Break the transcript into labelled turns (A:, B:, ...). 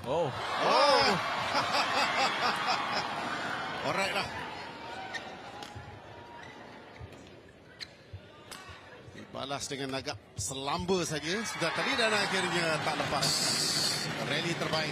A: Oh.
B: Alright lah. Dibalas dengan agak selamba saja sudah tadi dan akhirnya tak lepas. Rally terbaik.